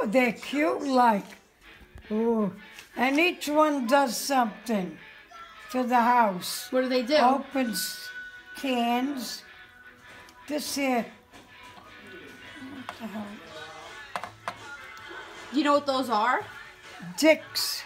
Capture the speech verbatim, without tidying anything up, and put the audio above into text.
Oh, they're cute like. Ooh. And each one does something for the house. What do they do? Opens cans. This here. What the hell? You know what those are? Dicks.